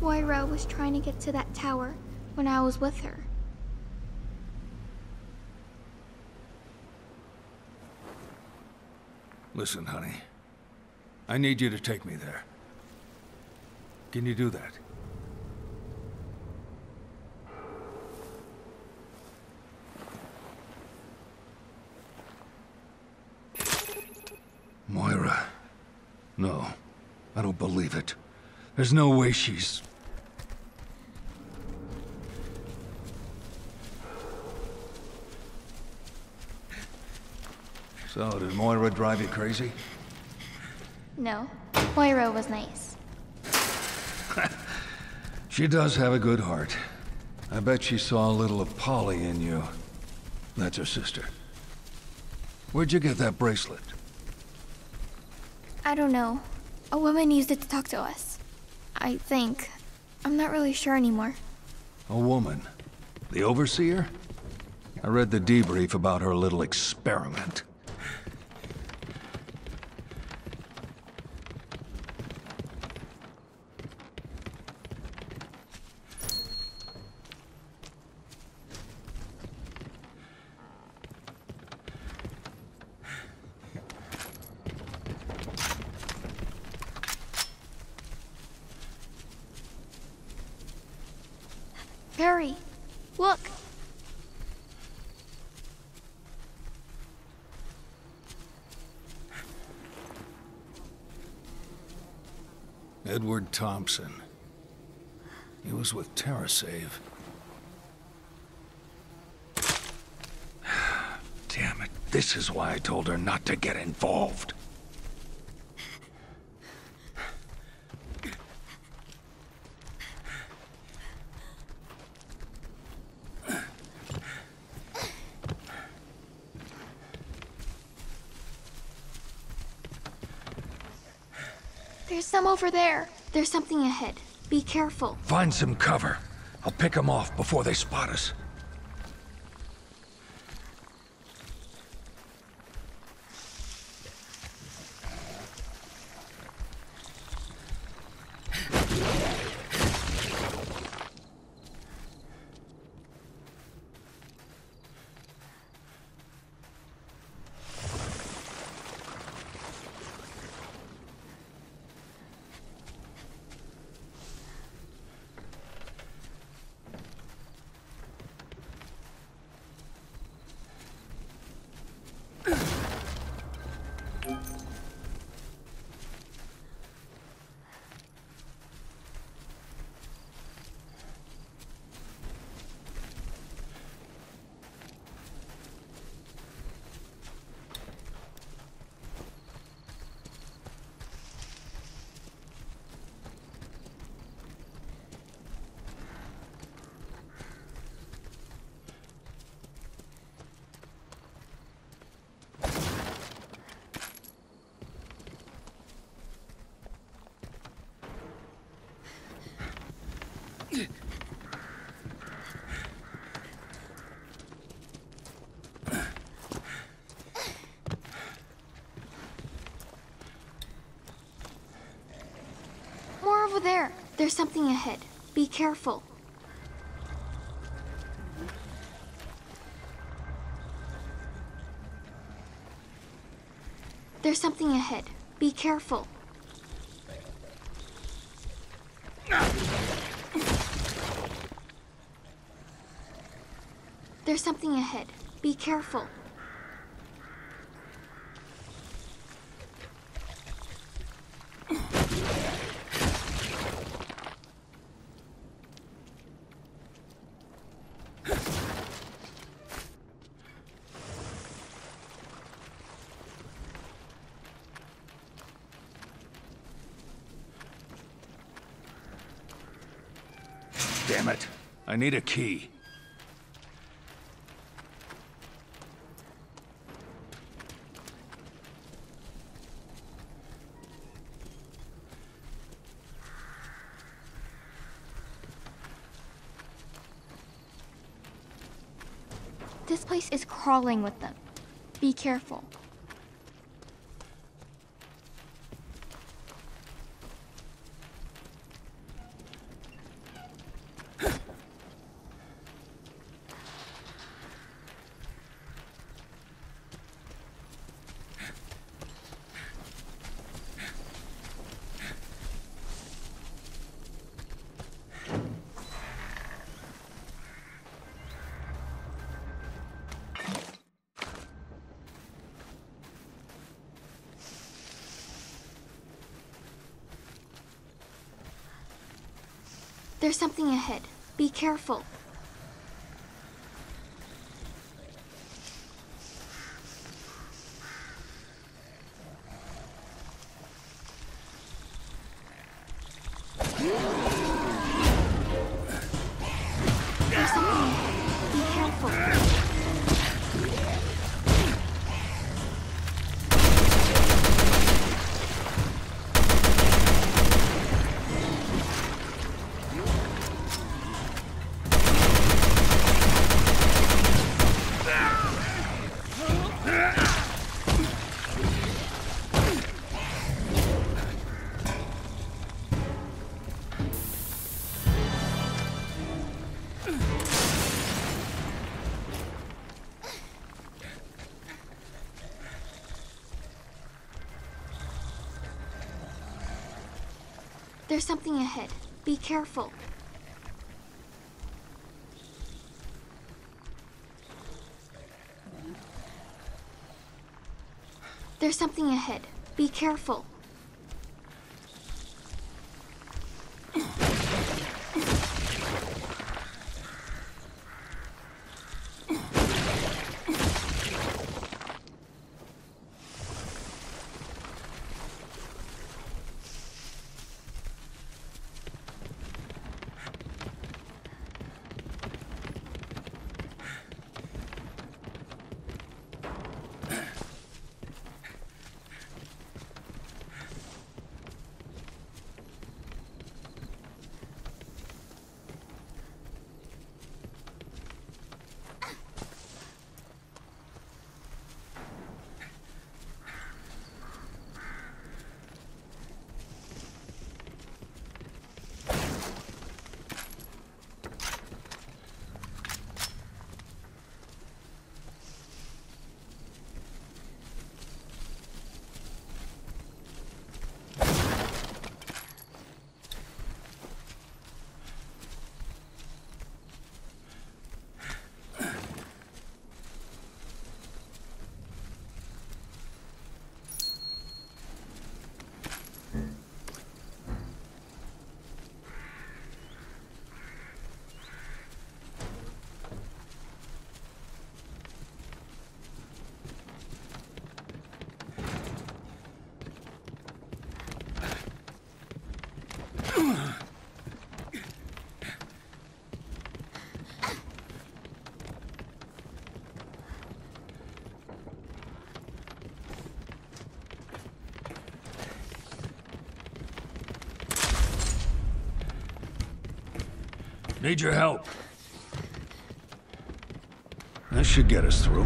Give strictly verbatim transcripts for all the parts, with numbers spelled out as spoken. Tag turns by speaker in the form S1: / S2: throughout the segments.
S1: Moira was trying to get to that tower when I was with her.
S2: Listen, honey. I need you to take me there. Can you do that? Moira. No. I don't believe it. There's no way she's... So, did Moira drive you crazy?
S1: No, Moira was nice.
S2: She does have a good heart. I bet she saw a little of Polly in you. That's her sister. Where'd you get that bracelet?
S1: I don't know. A woman used it to talk to us. I think. I'm not really sure anymore.
S2: A woman? The Overseer? I read the debrief about her little experiment.
S1: Barry, look!
S2: Edward Thompson. He was with TerraSave. Damn it. This is why I told her not to get involved.
S1: There's some over there. There's something ahead. Be careful.
S2: Find some cover. I'll pick them off before they spot us.
S1: More over there. There's something ahead. Be careful. There's something ahead. Be careful. There's something ahead. Be careful.
S2: Damn it. I need a key.
S1: This place is crawling with them. Be careful. There's something ahead. Be careful. There's something ahead. Be careful. There's something ahead. Be careful. There's something ahead. Be careful.
S2: Need your help. This should get us through.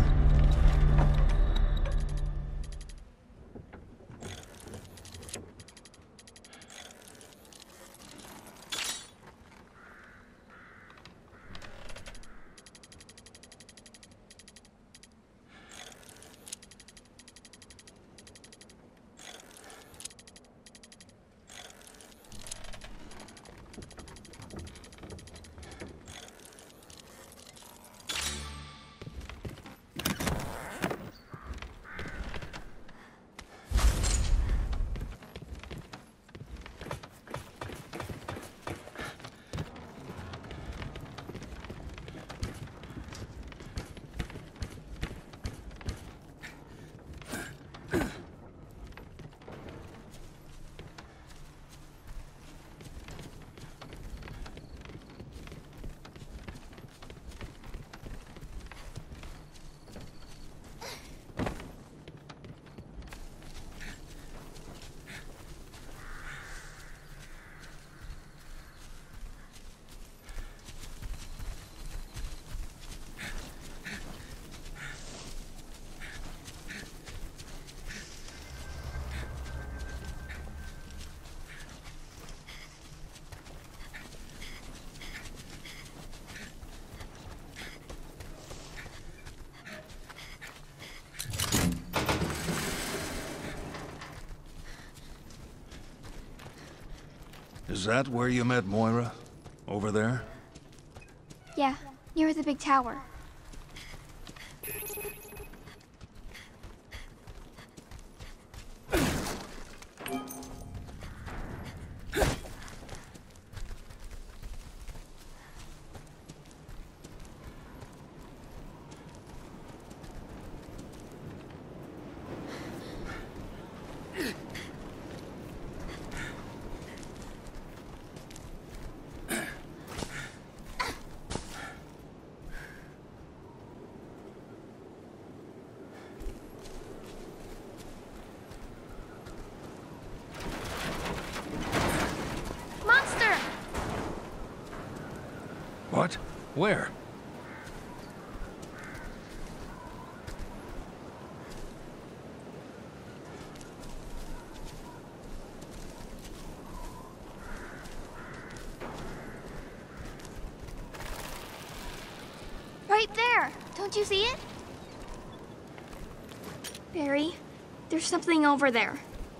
S2: Is that where you met Moira? Over there?
S1: Yeah, near the big tower.
S2: Where?
S1: Right there! Don't you see it? Barry, there's something over there.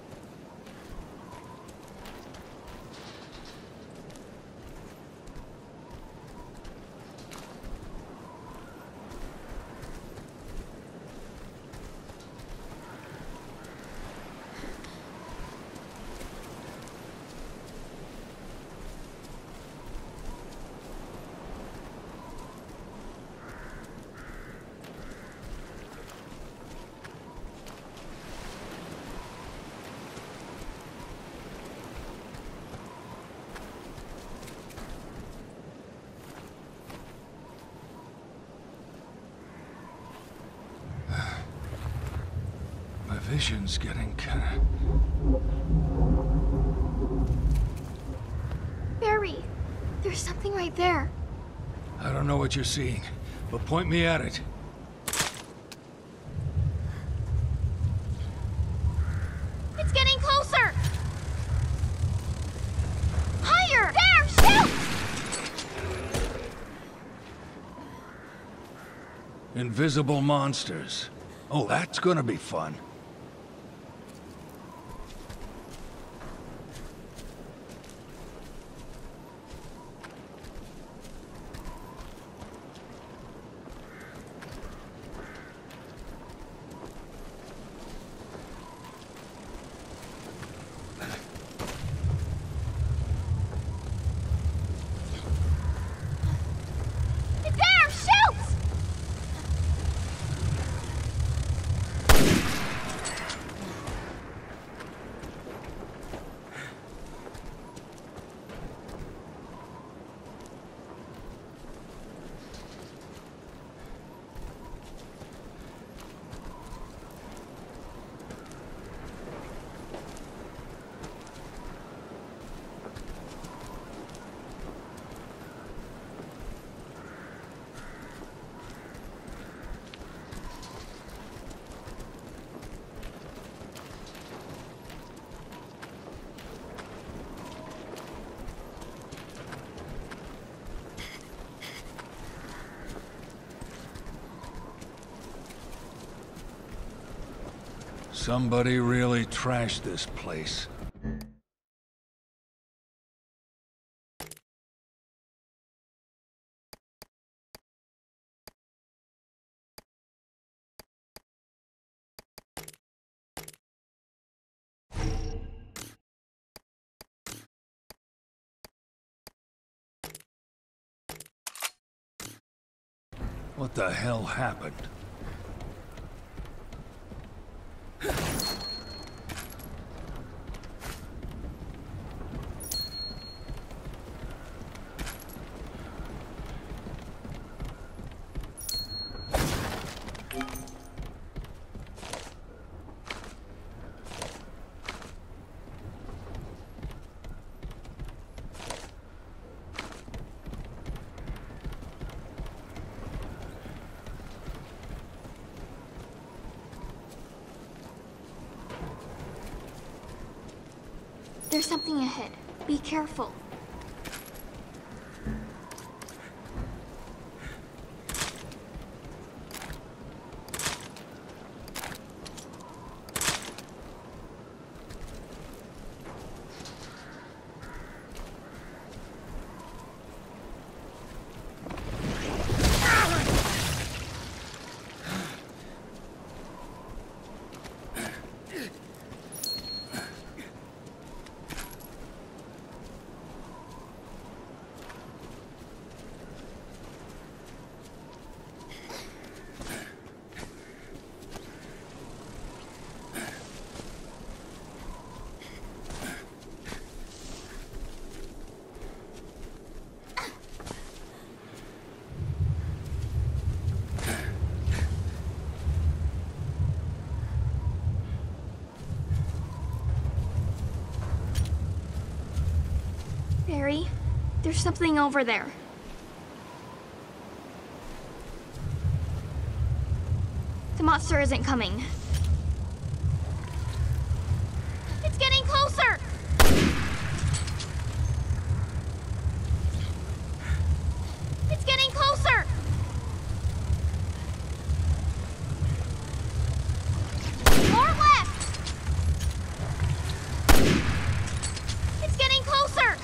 S2: My vision's getting kinda...
S1: Barry, there's something right there.
S2: I don't know what you're seeing, but point me at it.
S1: It's getting closer! Higher! There! Shoot!
S2: Invisible monsters. Oh, that's gonna be fun.
S1: It's there! Shoot!
S2: Somebody really trashed this place. What the hell happened?
S1: There's something ahead. Be careful. Barry, there's something over there. monster isn't coming. It's getting closer! It's getting closer! More left! It's getting closer!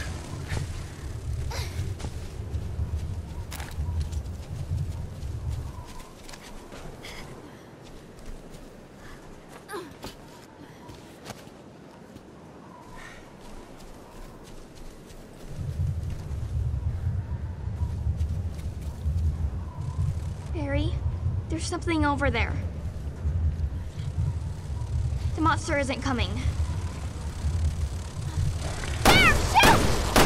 S1: Barry, there's something over there. The monster isn't coming. There! Shoot!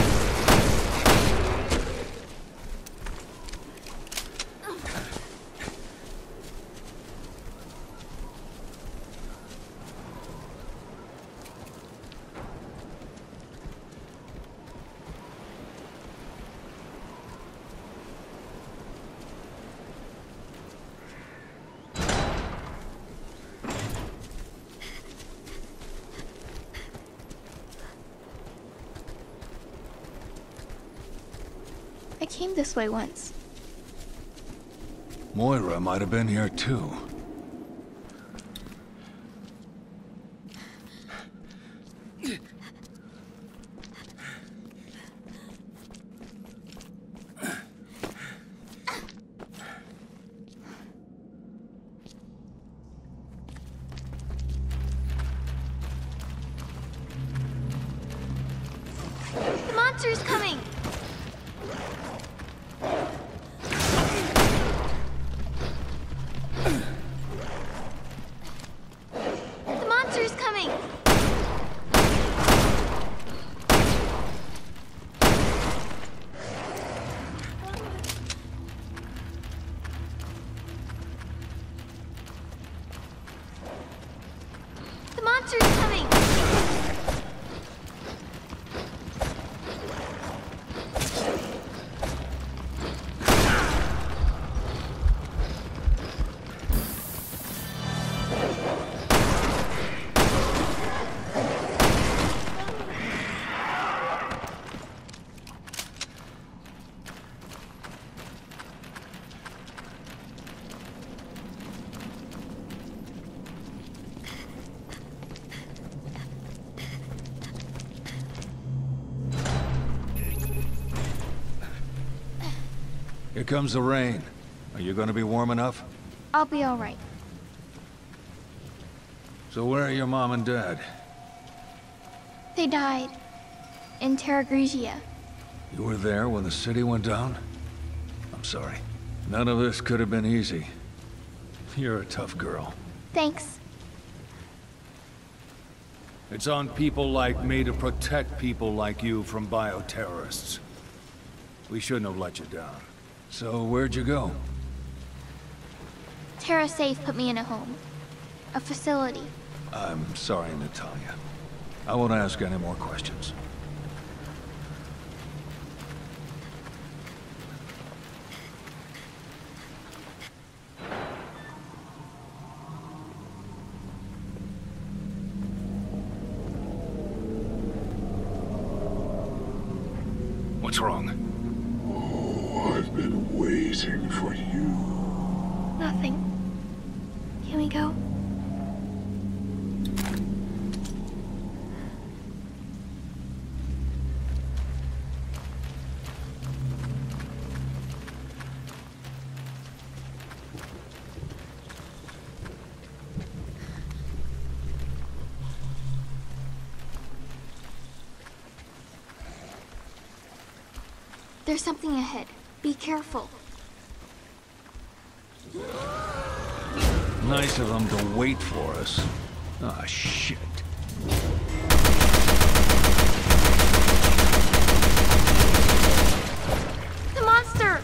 S1: I came this way once.
S2: Moira might have been here too.
S1: The monster's coming! The monster's coming! The monster's coming!
S2: Here comes the rain. Are you gonna be warm enough?
S1: I'll be all right.
S2: So where are your mom and dad?
S1: They died. In Terra Grigia.
S2: You were there when the city went down? I'm sorry. None of this could have been easy. You're a tough girl.
S1: Thanks.
S2: It's on people like me to protect people like you from bioterrorists. We shouldn't have let you down. So where'd you go?
S1: Terra Safe put me in a home. A facility.
S2: I'm sorry, Natalia. I won't ask any more questions. What's wrong?
S3: Oh, I've been waiting for you.
S1: Nothing. Can we go? There's something ahead. Be careful.
S2: Nice of them to wait for us. Ah, shit.
S1: The monster!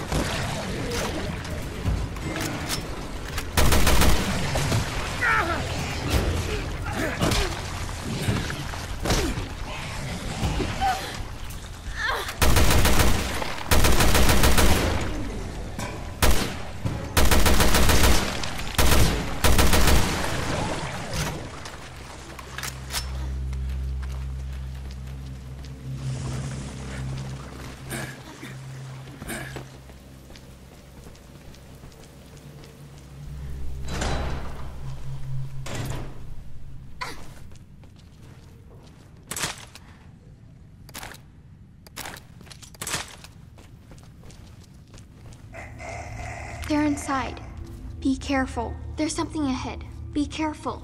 S1: inside. Be careful. There's something ahead. Be careful.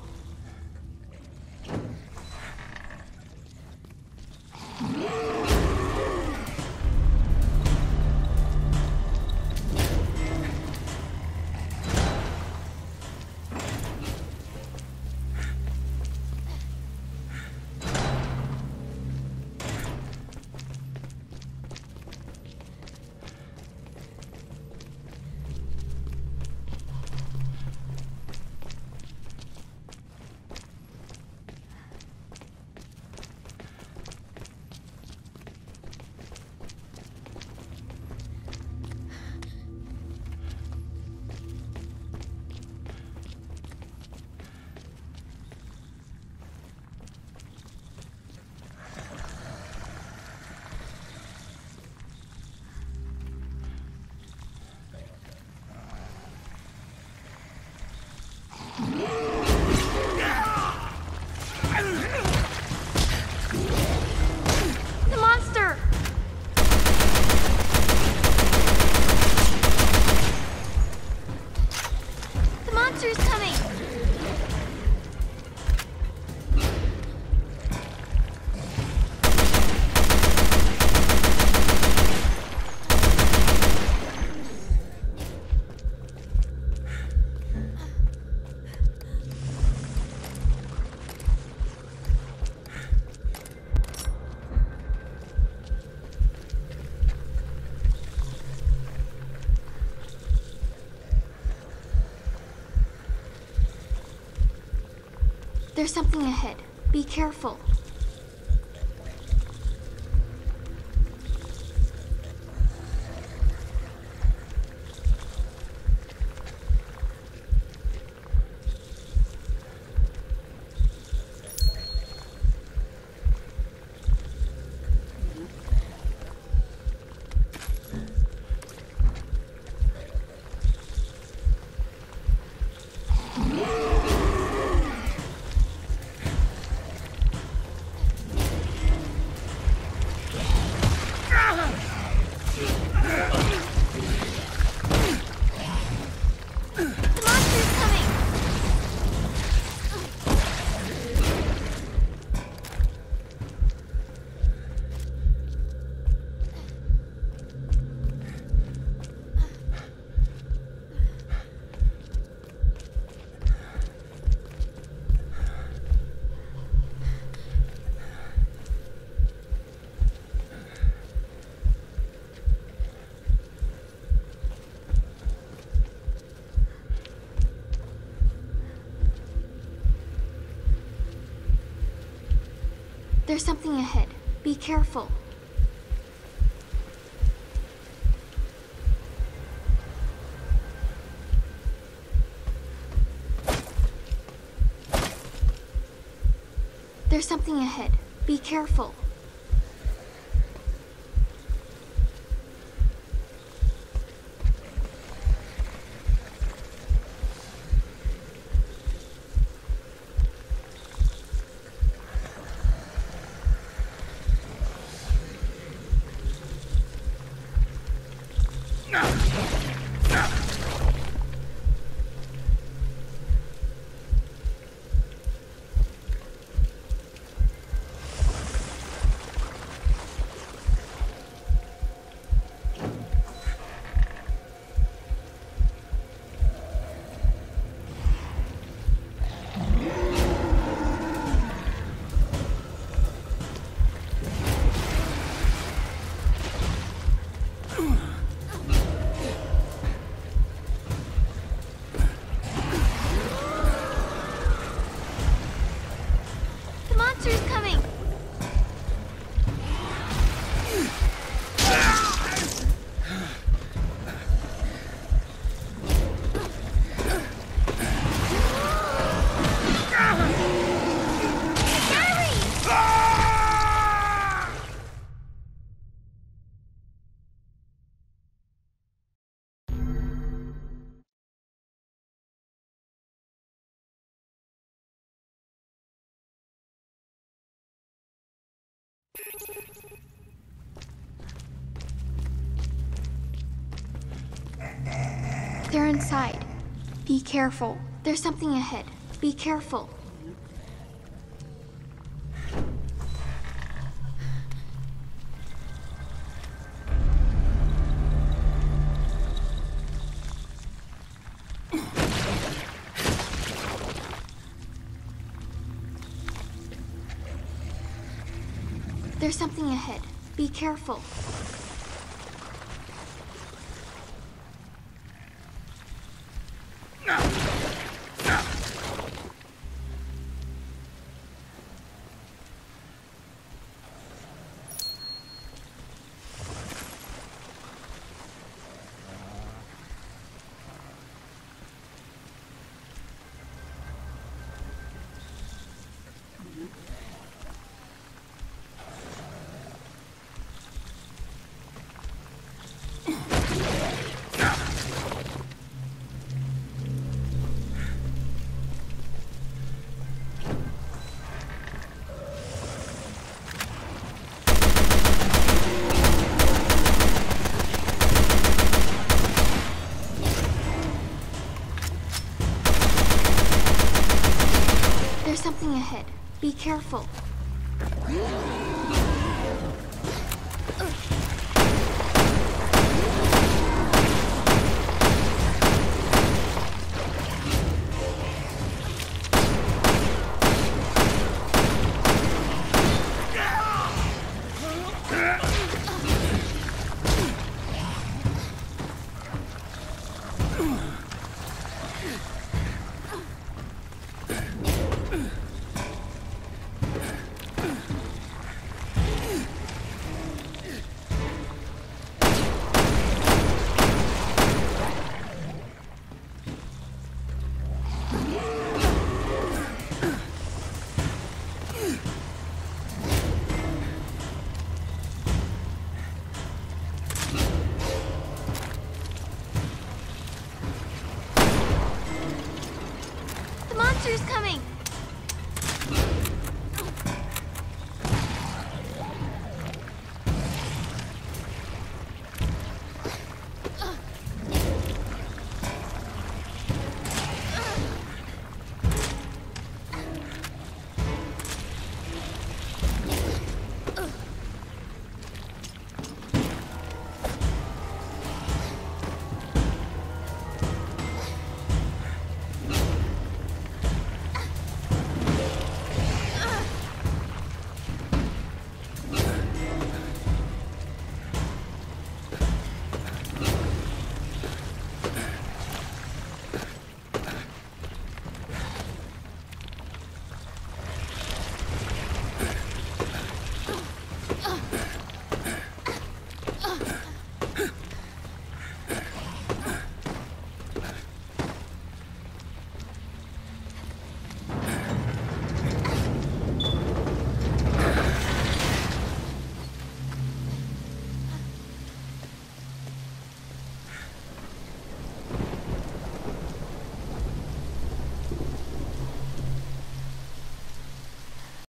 S1: The monster! The monster's coming! There's something ahead. Be careful. There's something ahead. Be careful. There's something ahead. Be careful. They're inside. Be careful. There's something ahead. Be careful. There's something ahead. Be careful. There's something ahead. Be careful.